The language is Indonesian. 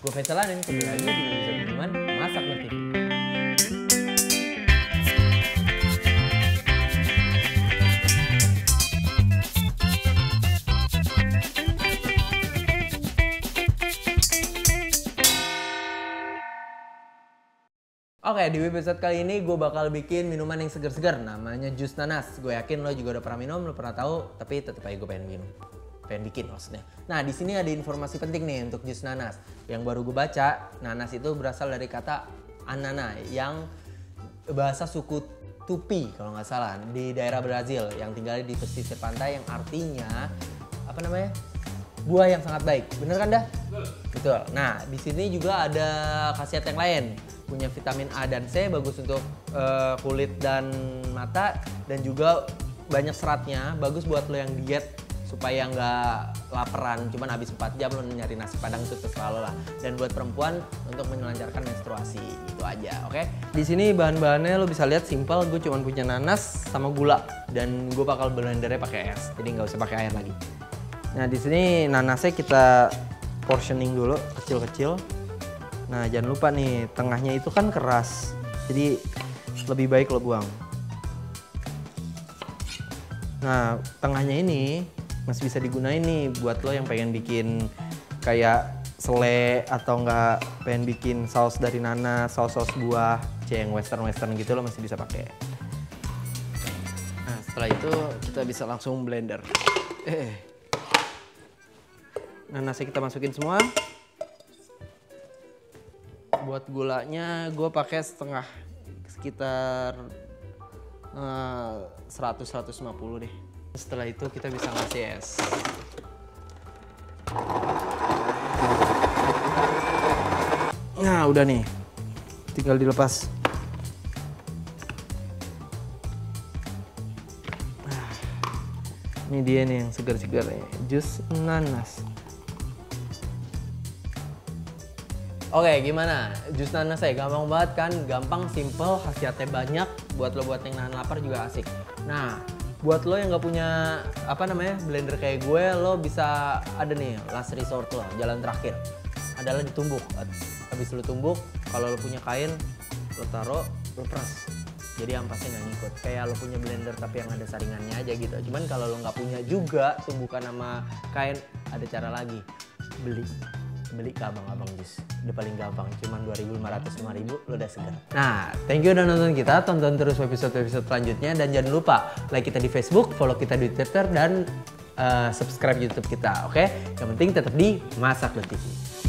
Gue Faisal Anin, kembali lagi di episode minuman Masak TV. Oke, di episode kali ini gue bakal bikin minuman yang segar-segar, namanya jus nanas. Gue yakin lo juga udah pernah minum, lo pernah tahu, tapi tetap aja gue pengen bikin maksudnya. Nah, di sini ada informasi penting nih untuk jus nanas. Yang baru gue baca, nanas itu berasal dari kata anana yang bahasa suku Tupi kalau nggak salah di daerah Brazil yang tinggal di pesisir pantai, yang artinya apa namanya? Buah yang sangat baik. Bener kan dah? Betul. Nah, di sini juga ada khasiat yang lain. Punya vitamin A dan C, bagus untuk kulit dan mata, dan juga banyak seratnya, bagus buat lo yang diet supaya nggak laparan, cuman habis 4 jam lo nyari nasi padang itu terserah lo lah. Dan buat perempuan untuk melancarkan menstruasi, itu aja, oke? Di sini bahan-bahannya lo bisa lihat simpel, gue cuma punya nanas sama gula, dan gue bakal blendernya pakai es, jadi nggak usah pakai air lagi. Nah, di sini nanasnya kita portioning dulu kecil-kecil. Nah, jangan lupa nih, tengahnya itu kan keras, jadi lebih baik lo buang. Nah, tengahnya ini masih bisa digunain nih buat lo yang pengen bikin kayak selai atau enggak pengen bikin saus dari nanas, saus-saus buah, yang western gitu, lo masih bisa pakai. Nah, setelah itu kita bisa langsung blender. Nanasnya kita masukin semua. Buat gulanya gue pakai setengah, sekitar 100-150 deh. Setelah itu kita bisa ngasih es. Nah, udah nih, tinggal dilepas. Ini dia nih yang segar-segar nih, jus nanas. Oke, gimana? Jus nanas saya gampang banget kan? Gampang, simple, khasiatnya banyak. Buat lo buat yang nahan lapar juga asik. Nah, buat lo yang nggak punya blender kayak gue, lo bisa ada nih last resort lo, jalan terakhir adalah ditumbuk. Habis lo tumbuk, kalau lo punya kain, lo taruh, lo peras. Jadi ampasnya nggak ngikut. Kayak lo punya blender tapi yang ada saringannya aja gitu. Cuman kalau lo nggak punya juga tumbukan sama kain, ada cara lagi. Beli ke abang-abang jus, udah paling gampang, cuman 2.500-5.000 lo udah segar. Nah, thank you udah nonton kita, tonton terus episode selanjutnya, dan jangan lupa like kita di Facebook, follow kita di Twitter, dan subscribe YouTube kita, oke? Yang penting tetap di Masak TV.